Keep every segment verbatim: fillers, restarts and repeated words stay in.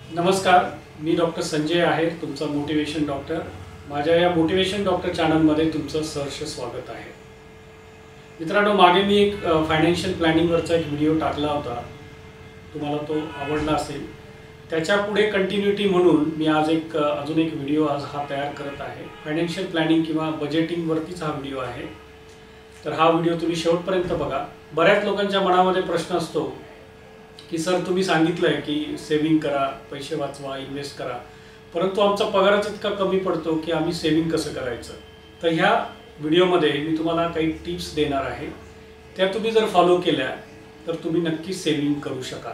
नमस्कार, मी डॉक्टर संजय आहेर, तुमचा motivation doctor. माझ्या या मोटिवेशन डॉक्टर चॅनलमध्ये तुमचं सहर्ष स्वागत आहे. मित्रांनो, मागे मी एक फायनान्शियल प्लॅनिंगवरचा एक व्हिडिओ टाकला होता, तुम्हाला तो आवडला असेल. त्याच्या पुढे कंटिन्युटी म्हणून मी आज एक अजून एक व्हिडिओ आज हा तयार करत आहे. फायनान्शियल प्लॅनिंग किंवा बजेटिंगवरतीच हा व्हिडिओ आहे. तर हा व्हिडिओ तुम्ही शेवटपर्यंत बघा. बऱ्याच लोकांच्या मनामध्ये प्रश्न असतो की सर, तुम्ही सांगितलं आहे की सेविंग करा, पैसे वाचवा, इन्व्हेस्ट करा, परंतु आमचा पगारच इतका कमी पडतो की आम्ही सेविंग कसं करायचं. तर ह्या व्हिडिओमध्ये मी तुम्हाला काही टिप्स देणार आहे. त्या तुम्ही जर फॉलो केल्या तर तुम्ही नक्कीच सेविंग करू शकाल.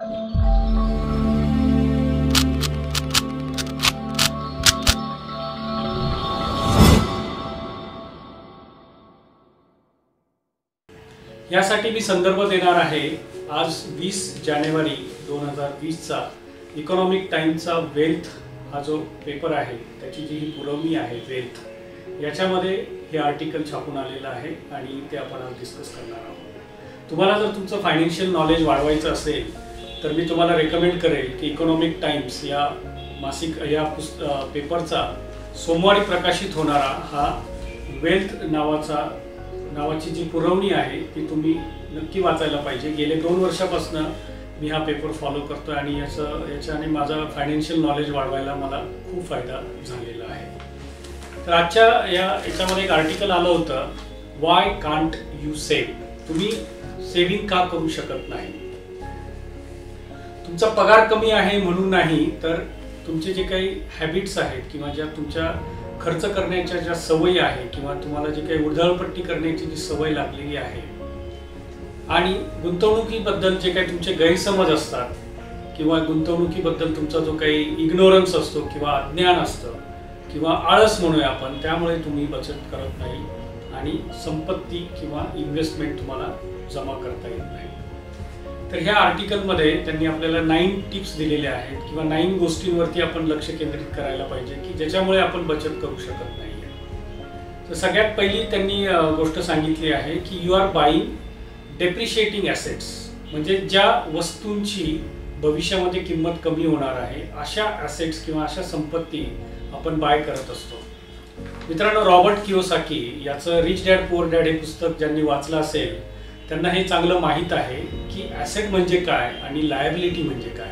यासाठी मी संदर्भ देणार आहे आज वीस जानेवारी दोन हजार वीसचा इकॉनॉमिक टाइम्सचा वेल्थ हा जो पेपर आहे त्याची जी ही पुरवणी आहे वेल्थ, याच्यामध्ये हे आर्टिकल छापून आलेलं आहे आणि ते आपण आज डिस्कस करणार आहोत. तुम्हाला जर तुमचं फायनान्शियल नॉलेज वाढवायचं असेल तर मी तुम्हाला रेकमेंड करेल की इकॉनॉमिक टाइम्स या मासिक या पुस्तक पेपरचा सोमवारी प्रकाशित होणारा हा वेल्थ नावाचा नावाची जी पुरवणी आहे ती तुम्ही नक्की वाचायला पाहिजे. गेले दोन वर्षापासून मी हा पेपर फॉलो करतो आणि याचं याच्याने माझा फायनान्शियल नॉलेज वाढवायला मला खूप फायदा झालेला आहे. तर आजच्या या याच्यामध्ये एक आर्टिकल आलं होतं, वाय कांट यू सेव्ह, तुम्ही सेव्हिंग का करू शकत नाही. तुमचा पगार कमी आहे म्हणून नाही, तर तुमचे जे काही हॅबिट्स आहेत किंवा ज्या तुमच्या खर्च करण्याच्या ज्या सवयी आहे किंवा तुम्हाला जी काही उधळपट्टी करण्याची जी सवय लागलेली आहे आणि गुंतवणुकीबद्दल जे काही तुमचे गैरसमज असतात किंवा गुंतवणुकीबद्दल तुमचा जो काही इग्नोरन्स असतो किंवा अज्ञान असतं किंवा आळस म्हणूया आपण, त्यामुळे तुम्ही बचत करत नाही आणि संपत्ती किंवा इन्व्हेस्टमेंट तुम्हाला जमा करता येत नाही. तर ह्या आर्टिकलमध्ये त्यांनी आपल्याला नाईन टिप्स दिलेल्या आहेत किंवा नाईन गोष्टींवरती आपण लक्ष केंद्रित करायला पाहिजे की ज्याच्यामुळे आपण बचत करू शकत नाही. तर सगळ्यात पहिली त्यांनी गोष्ट सांगितली आहे की you are buying depreciating assets, म्हणजे ज्या वस्तूंची भविष्यामध्ये किंमत कमी होणार आहे अशा ॲसेट्स किंवा अशा संपत्ती आपण बाय करत असतो. मित्रांनो, रॉबर्ट कियोसाकी याचं रिच डॅड पुअर डॅड हे पुस्तक ज्यांनी वाचलं असेल त्यांना हे चांगलं माहीत आहे की ॲसेट म्हणजे काय आणि लायबिलिटी म्हणजे काय.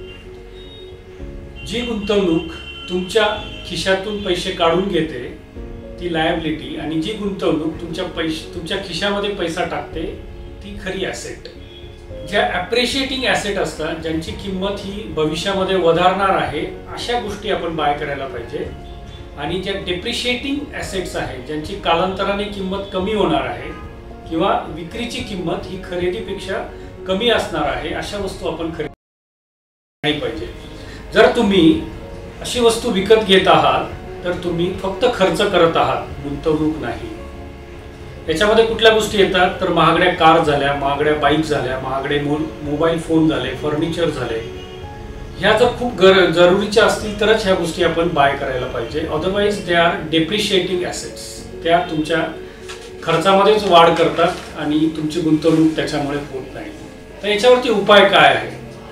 जी गुंतवणूक तुमच्या खिशातून पैसे काढून घेते ती लायबिलिटी आणि जी गुंतवणूक तुमच्या पैसे तुमच्या खिशामध्ये पैसा टाकते ती खरी ॲसेट. ज्या ॲप्रिशिएटिंग ॲसेट असतात, ज्यांची किंमत ही भविष्यामध्ये वधारणार आहे, अशा गोष्टी आपण बाय करायला पाहिजे. आणि ज्या डेप्रिशिएटिंग ॲसेट्स आहेत, ज्यांची कालांतराने किंमत कमी होणार आहे किंवा विक्रीची किंमत ही खरेदीपेक्षा कमी असणार आहे, अशा वस्तू आपण खरेदी नाही पाहिजे. जर तुम्ही अशी वस्तू विकत घेत आहात तर तुम्ही फक्त खर्च करत आहात, गुंतवणूक नाही. याच्यामध्ये कुठल्या गोष्टी येतात तर महागड्या कार झाल्या, महागड्या बाईक झाल्या, महागडे मो मोबाईल फोन झाले, फर्निचर झाले. ह्या जर खूप गर जरुरीच्या असतील तरच ह्या गोष्टी आपण बाय करायला पाहिजे. Otherwise they are depreciating assets, त्या तुमच्या खर्चामध्येच वाढ करतात आणि तुमची गुंतवणूक त्याच्यामुळे होत नाही. तर याच्यावरती उपाय काय आहे,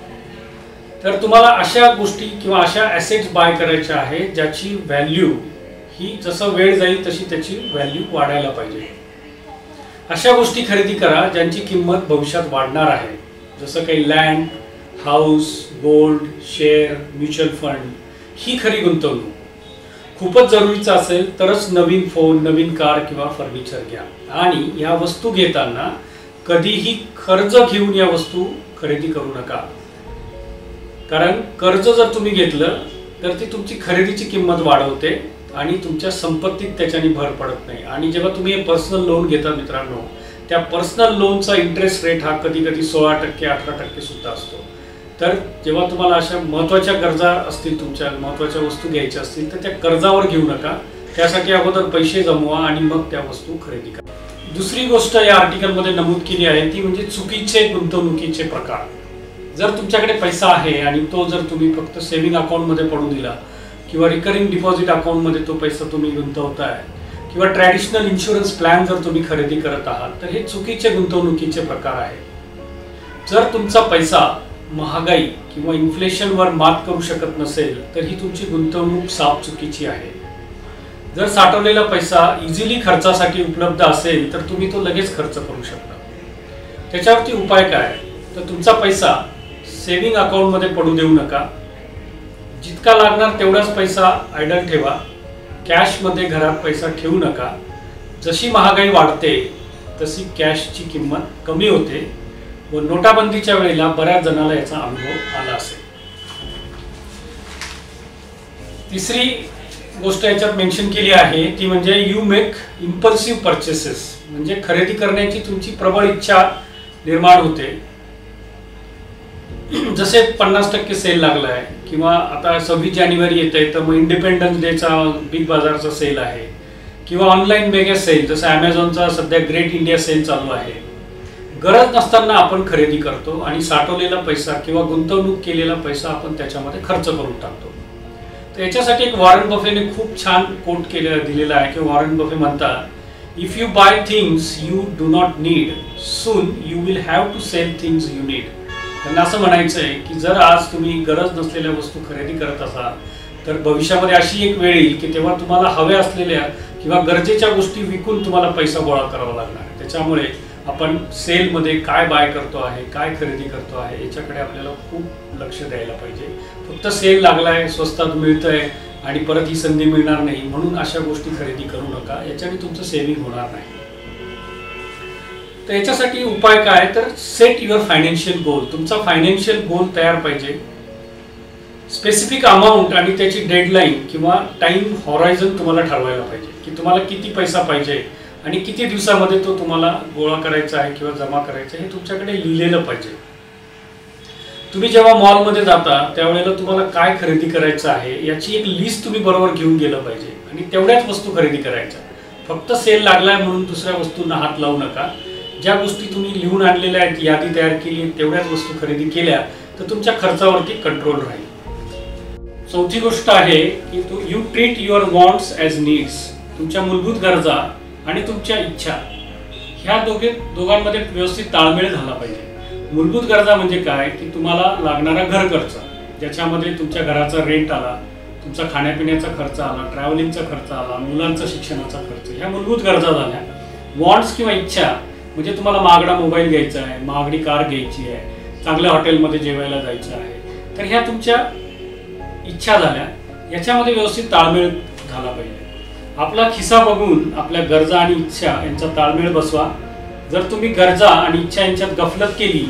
तर तुम्हाला अशा गोष्टी किंवा अशा ॲसेट्स बाय करायच्या आहेत ज्याची व्हॅल्यू ही जसं वेळ जाईल तशी त्याची व्हॅल्यू वाढायला पाहिजे. अशा गोष्टी खरेदी करा ज्यांची किंमत भविष्यात वाढणार आहे, जसं काही land, house, gold, share, mutual fund. ही खरी गुंतवणूक. खूपच जरुरीचं असेल तरच नवीन फोन, नवीन कार किंवा फर्निचर घ्या. आणि या वस्तू घेताना कधीही कर्ज घेऊन या वस्तू खरेदी करू नका, कारण कर्ज जर तुम्ही घेतलं तर ती तुमची खरेदीची किंमत वाढवते आणि तुमच्या संपत्तीत त्याच्याने भर पडत नाही. आणि जेव्हा तुम्ही पर्सनल लोन घेता मित्रांनो, त्या पर्सनल लोनचा इंटरेस्ट रेट हा कधी कधी सोळा टक्के अठरा टक्के सुद्धा असतो. तर जेव्हा तुम्हाला अशा महत्त्वाच्या गरजा असतील, तुमच्या महत्त्वाच्या वस्तू घ्यायच्या असतील तर त्या कर्जावर घेऊ नका. त्यासाठी अगोदर पैसे जमवा आणि मग त्या वस्तू खरेदी करा. दुसरी गोष्ट या आर्टिकलमध्ये नमूद केली आहे ती म्हणजे चुकीचे गुंतवणुकीचे प्रकार. जर तुमच्याकडे पैसा आहे आणि तो जर तुम्ही फक्त सेव्हिंग अकाउंटमध्ये पडून दिला किंवा रिकरिंग डिपॉझिट अकाउंटमध्ये तो पैसा तुम्ही गुंतवताय किंवा ट्रॅडिशनल इन्शुरन्स प्लॅन जर तुम्ही खरेदी करत आहात तर हे चुकीचे गुंतवणुकीचे प्रकार आहेत. जर तुमचा पैसा महागाई किंवा इन्फ्लेशनवर मात करू शकत नसेल तर ही तुमची गुंतवणूक साफ चुकीची आहे. जर साठवलेला पैसा इझिली खर्चासाठी उपलब्ध असेल तर तुम्ही तो लगेच खर्च करू शकता. त्याच्यावरती उपाय काय, तर तुमचा पैसा सेव्हिंग अकाउंटमध्ये पडू देऊ नका. जितका लागणार तेवढाच पैसा आयडल ठेवा. कॅशमध्ये घरात पैसा ठेवू नका. जशी महागाई वाढते तशी कॅशची किंमत कमी होते व नोटाबंदीच्या वेळेला बऱ्याच जणांना याचा अनुभव आला असेल. तिसरी गोष्ट याच्यात मेन्शन केली आहे ती म्हणजे यू मेक इम्पल्सिव्ह परचेसेस, म्हणजे खरेदी करण्याची तुमची प्रबळ इच्छा निर्माण होते. जसे पन्नास टक्के सेल लागला आहे किंवा आता सव्वीस जानेवारी येत आहे तर मग इंडिपेंडन्स डेचा बिग बाजारचा सेल आहे किंवा ऑनलाईन मेगा सेल जसं ॲमेझॉनचा सध्या ग्रेट इंडिया सेल चालू आहे. गरज नसताना आपण खरेदी करतो आणि साठवलेला पैसा किंवा गुंतवणूक केलेला पैसा आपण त्याच्यामध्ये खर्च करून टाकतो. तर याच्यासाठी एक वॉरन बफेने खूप छान कोट केलं दिलेला आहे की वॉरन बफे म्हणतात, if you buy things you do not need soon you will have to sell things you need. त्यांना असं म्हणायचं आहे की जर आज तुम्ही गरज नसलेल्या वस्तू खरेदी करत असाल तर भविष्यामध्ये अशी एक वेळ येईल की तेव्हा तुम्हाला हव्या असलेल्या किंवा गरजेच्या गोष्टी विकून तुम्हाला पैसा गोळा करावा लागणार. त्याच्यामुळे आपण सेलमध्ये काय बाय करतो आहे, काय खरेदी करतो आहे याच्याकडे आपल्याला खूप लक्ष द्यायला पाहिजे. फक्त सेल लागला आहे, स्वस्तात मिळतं आहे आणि परत ही संधी मिळणार नाही म्हणून अशा गोष्टी खरेदी करू नका. याच्याने तुमचं सेव्हिंग होणार नाही. तर याच्यासाठी उपाय काय, तर सेट युअर फायनान्शियल गोल. तुमचा फायनान्शियल गोल तयार पाहिजे. स्पेसिफिक अमाऊंट आणि त्याची डेडलाईन किंवा टाइम हॉरायझन तुम्हाला ठरवायला पाहिजे की तुम्हाला किती पैसा पाहिजे आणि किती दिवसामध्ये तो तुम्हाला गोळा करायचा आहे किंवा जमा करायचा आहे हे तुमच्याकडे लिहिलेलं पाहिजे. तुम्ही जेव्हा मॉलमध्ये जाता त्यावेळेला तुम्हाला काय खरेदी करायचं आहे याची एक लिस्ट तुम्ही बरोबर घेऊन गेलं पाहिजे आणि तेवढ्याच वस्तू खरेदी करायच्या. फक्त सेल लागलाय म्हणून दुसऱ्या वस्तूंना हात लावू नका. ज्या गोष्टी तुम्ही लिहून आणलेल्या आहेत, यादी तयार केली, तेवढ्याच वस्तू खरेदी केल्या तर तुमच्या खर्चावरती कंट्रोल राहील. चौथी गोष्ट आहे की तू you treat your wants as needs. तुमच्या मूलभूत गरजा आणि तुमच्या इच्छा ह्या दोघे दोघांमध्ये व्यवस्थित ताळमेळ झाला पाहिजे. मूलभूत गरजा म्हणजे काय की तुम्हाला लागणारा घर खर्च, ज्याच्यामध्ये तुमच्या घराचा रेंट आला, तुमचा खाण्यापिण्याचा खर्च आला, ट्रॅव्हलिंगचा खर्च आला, मुलांचा शिक्षणाचा खर्च, ह्या मूलभूत गरजा झाल्या. वॉन्ट्स किंवा इच्छा म्हणजे तुम्हाला महागडा मोबाईल घ्यायचा आहे, महागडी कार घ्यायची आहे, चांगल्या हॉटेलमध्ये जेवायला जायचं आहे, तर ह्या तुमच्या इच्छा झाल्या. याच्यामध्ये व्यवस्थित ताळमेळ झाला पाहिजे. आपला खिसा बघून आपल्या गरजा आणि इच्छा यांचा ताळमेळ बसवा. जर तुम्ही गरजा आणि इच्छा यांच्यात गफलत केली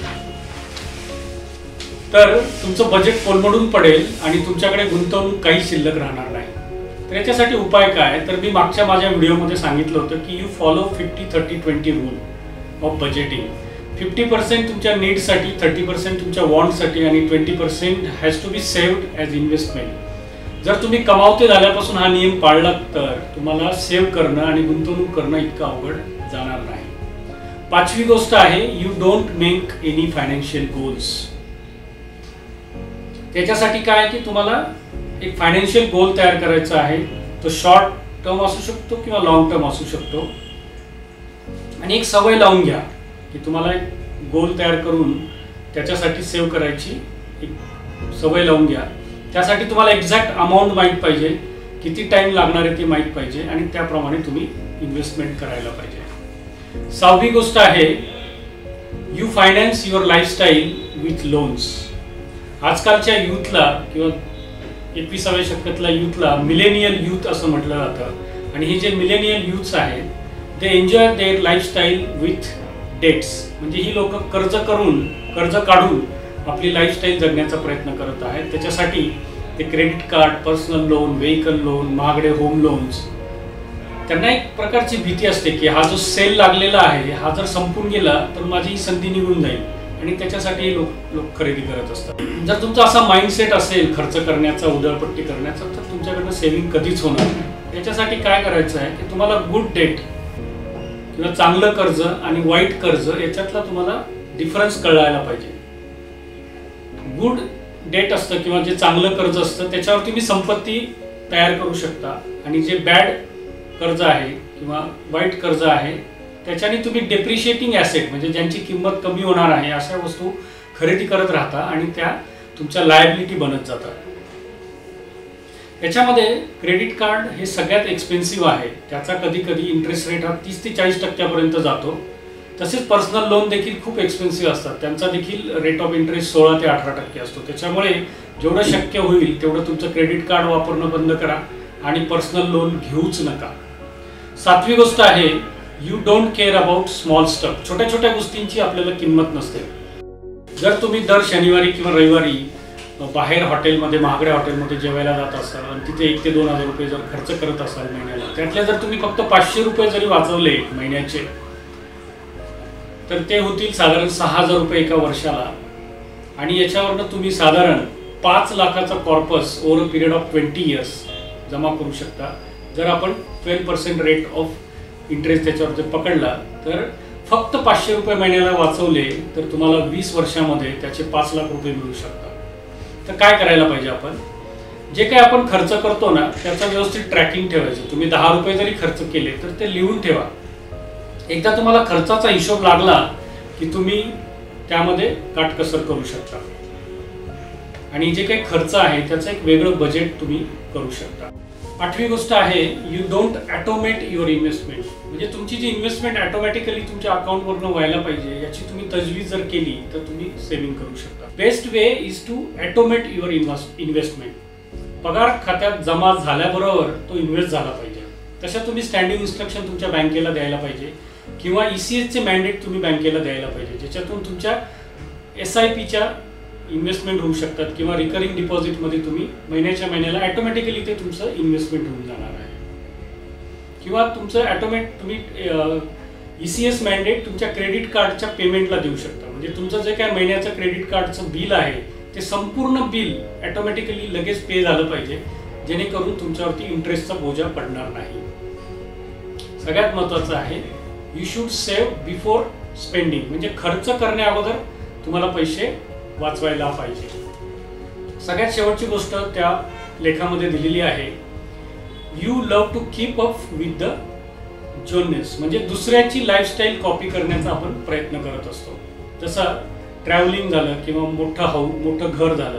तर तुमचं बजेट कोलमडून पडेल आणि तुमच्याकडे गुंतवणूक काही शिल्लक राहणार नाही. तर याच्यासाठी उपाय काय, तर मी मागच्या माझ्या व्हिडिओमध्ये सांगितलं होतं की you follow fifty thirty twenty rule of budgeting. Fifty percent तुमच्या नीडसाठी, थर्टी पर्सेंट तुमच्या वॉन्टसाठी आणि twenty percent has to be saved as investment. जर तुम्ही कमावते झाल्यापासून हा नियम पाळला तर तुम्हाला सेव्ह करणं आणि गुंतवणूक करणं इतकं अवघड जाणार नाही. पाचवी गोष्ट आहे you don't make any financial goals. त्याच्यासाठी काय की तुम्हाला एक फायनान्शियल गोल तयार करायचा आहे. तो शॉर्ट टर्म असू शकतो किंवा लॉंग टर्म असू शकतो. आणि एक सवय लावून घ्या की तुम्हाला एक गोल तयार करून त्याच्यासाठी सेव्ह करायची एक सवय लावून घ्या. त्यासाठी तुम्हाला एक्झॅक्ट अमाऊंट माहीत पाहिजे, किती टाइम लागणार आहे ते माहीत पाहिजे आणि त्याप्रमाणे तुम्ही इन्व्हेस्टमेंट करायला पाहिजे. सहावी गोष्ट आहे you finance your lifestyle with loans. आजकालच्या यूथला किंवा एकविसाव्या शतकातल्या यूथला मिलेनियल यूथ असं म्हटलं जातं आणि हे जे मिलेनियल यूथ्स आहेत they enjoy their lifestyle with debts. म्हणजे ही लोक कर्ज करून कर्ज काढून आपली लाईफस्टाईल जगण्याचा प्रयत्न करत आहेत. त्याच्यासाठी ते credit card, personal loan, vehicle loan, महागडे होम लोन्स. त्यांना एक प्रकारची भीती असते की हा जो सेल लागलेला आहे हा जर संपून गेला तर माझी ही संधी निघून जाईल आणि त्याच्यासाठी लोक लोक खरेदी करत असतात. जर तुमचा असा माइंडसेट असेल खर्च करण्याचा, उधळपट्टी करण्याचा, तर तुमच्याकडनं सेव्हिंग कधीच होणार नाही. याच्यासाठी काय करायचं आहे की तुम्हाला गुड डेट किंवा चांगलं कर्ज आणि वाईट कर्ज याच्यातला तुम्हाला डिफरन्स कळायला पाहिजे. गुड डेट असतं किंवा जे चांगलं कर्ज असतं त्याच्यावर तुम्ही संपत्ती तयार करू शकता आणि जे बॅड कर्ज आहे किंवा वाईट कर्ज आहे त्याच्याने तुम्ही डेप्रिशिएटिंग ॲसेट म्हणजे ज्यांची किंमत कमी होणार आहे अशा वस्तू खरेदी करत राहता आणि त्या तुमच्या लायबिलिटी बनत जातात. याच्यामध्ये क्रेडिट कार्ड हे सगळ्यात एक्सपेन्सिव्ह आहे. त्याचा कधी कधी इंटरेस्ट रेट हा तीस ते चाळीस टक्क्यापर्यंत जातो. तसेच पर्सनल लोन देखील खूप एक्सपेन्सिव्ह असतात. त्यांचा देखील रेट ऑफ इंटरेस्ट सोळा ते अठरा टक्के असतो. त्याच्यामुळे जेवढं शक्य होईल तेवढं तुमचं क्रेडिट कार्ड वापरणं बंद करा आणि पर्सनल लोन घेऊच नका. सातवी गोष्ट आहे, you don't care about small stuff. छोट्या छोट्या गोष्टींची आपल्याला किंमत नसते. जर तुम्ही दर शनिवारी किंवा रविवारी बाहेर हॉटेलमध्ये, महागड्या हॉटेलमध्ये जेवायला जात असाल आणि तिथे एक ते दोन हजार रुपये जर खर्च करत असाल महिन्याला, त्यातल्या जर तुम्ही फक्त पाचशे रुपये जरी वाचवले महिन्याचे, तर ते होतील साधारण सहा हजार रुपये एका वर्षाला. आणि याच्यावरनं तुम्ही साधारण पाच लाखाचा corpus over a period of twenty years जमा करू शकता. जर आपण twelve percent rate of interest त्याच्यावर जर पकडला, तर फक्त पाचशे रुपये महिन्याला वाचवले तर तुम्हाला वीस वर्षामध्ये त्याचे पाच लाख रुपये मिळू शकतात. तर काय करायला पाहिजे, आपण जे काही आपण खर्च करतो ना त्याचं व्यवस्थित ट्रॅकिंग ठेवायचं. तुम्ही दहा रुपये जरी खर्च केले तर ते लिहून ठेवा. एकदा तुम्हाला खर्चाचा हिशोब लागला की तुम्ही त्यामध्ये काटकसर करू शकता आणि जे काही खर्च आहे त्याचं एक वेगळं बजेट तुम्ही करू शकता. आठवी गोष्ट आहे, you don't automate your investment. म्हणजे तुमची जी इन्व्हेस्टमेंट ॲटोमॅटिकली तुमच्या अकाउंटवरनं व्हायला पाहिजे याची तुम्ही तजवीज जर केली तर तुम्ही सेव्हिंग करू शकता. Best way is to automate your investment. पगार खात्यात जमा झाल्याबरोबर तो इन्व्हेस्ट झाला पाहिजे. तशा तुम्ही स्टँडिंग इन्स्ट्रक्शन तुमच्या बँकेला द्यायला पाहिजे किंवा ई सी एसचे मॅन्डेट तुम्ही बँकेला द्यायला पाहिजे, ज्याच्यातून तुमच्या एस आय पीच्या इन्व्हेस्टमेंट होऊ शकतात किंवा रिकरिंग डिपॉझिटमध्ये तुम्ही महिन्याच्या महिन्याला ॲटोमॅटिकली ते तुमचं इन्व्हेस्टमेंट होऊन जाणार आहे. किंवा तुमचं ॲटोमॅट तुम्ही ई सी एस मॅन्डेट तुमच्या क्रेडिट कार्डच्या पेमेंटला देऊ शकता. म्हणजे तुमचं जे काय महिन्याचं क्रेडिट कार्डचं बिल आहे ते संपूर्ण बिल ॲटोमॅटिकली लगेच पे झालं पाहिजे, जेणेकरून तुमच्यावरती इंटरेस्टचा बोजा पडणार नाही. सगळ्यात महत्त्वाचं आहे, you should save before spending. म्हणजे खर्च करण्या अगोदर तुम्हाला पैसे वाचवायला पाहिजे. सगळ्यात शेवटची गोष्ट त्या लेखामध्ये दिलेली आहे, you love to keep up with the Joneses. म्हणजे दुसऱ्याची लाईफस्टाईल कॉपी करण्याचा आपण प्रयत्न करत असतो. जसं ट्रॅव्हलिंग झालं किंवा मोठं हाऊ मोठं घर झालं,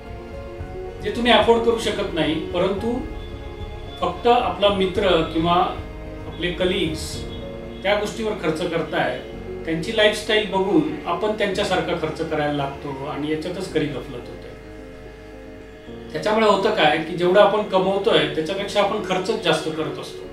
जे तुम्ही अफोर्ड करू शकत नाही, परंतु फक्त आपला मित्र किंवा आपले कलिग्स त्या गोष्टीवर खर्च करताय, त्यांची लाईफस्टाईल बघून आपण त्यांच्यासारखा खर्च करायला लागतो आणि याच्यातच खरी गफलत होते. त्याच्यामुळे होतं काय की जेवढं आपण कमवतोय त्याच्यापेक्षा आपण खर्चच जास्त करत असतो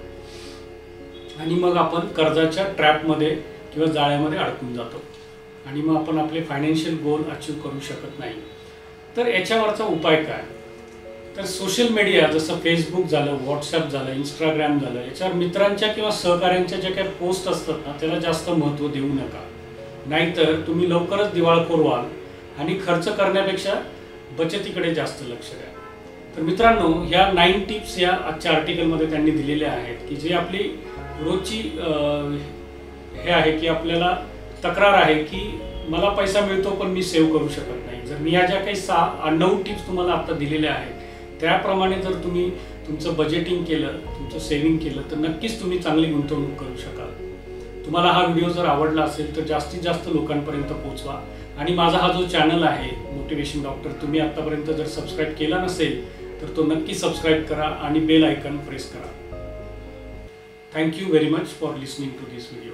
आणि मग आपण कर्जाच्या ट्रॅपमध्ये किंवा जाळ्यामध्ये अडकून जातो आणि मग आपण आपले फायनान्शियल गोल अचीव करू शकत नाही. तर याच्यावरचा उपाय काय, तर सोशल मीडिया जसं फेसबुक झालं, व्हॉट्सॲप झालं, इंस्टाग्राम झालं, याच्यावर मित्रांच्या किंवा सहकाऱ्यांच्या ज्या काही पोस्ट असतात ना त्याला जास्त महत्त्व देऊ नका. नाहीतर तुम्ही लवकरच दिवाळखोर व्हाल आणि खर्च करण्यापेक्षा बचतीकडे जास्त लक्ष द्या. तर मित्रांनो, ह्या नाईन टिप्स या आजच्या आर्टिकलमध्ये त्यांनी दिलेल्या आहेत की जे आपली रोजची हे आहे की आपल्याला तक्रार आहे की मला पैसा मिळतो पण मी सेव्ह करू शकत नाही. जर मी या ज्या काही सहा नऊ टिप्स तुम्हाला आता दिलेल्या आहेत त्याप्रमाणे जर तुम्ही तुमचं बजेटिंग केलं, तुमचं सेव्हिंग केलं, तर नक्कीच तुम्ही चांगली गुंतवणूक करू शकाल. तुम्हाला हा व्हिडिओ जर आवडला असेल तर जास्तीत जास्त लोकांपर्यंत पोहोचवा आणि माझा हा जो चॅनल आहे मोटिवेशन डॉक्टर, तुम्ही आतापर्यंत जर सबस्क्राईब केला नसेल तर तो नक्की सबस्क्राईब करा आणि बेल आयकॉन प्रेस करा. Thank you very much for listening to this video.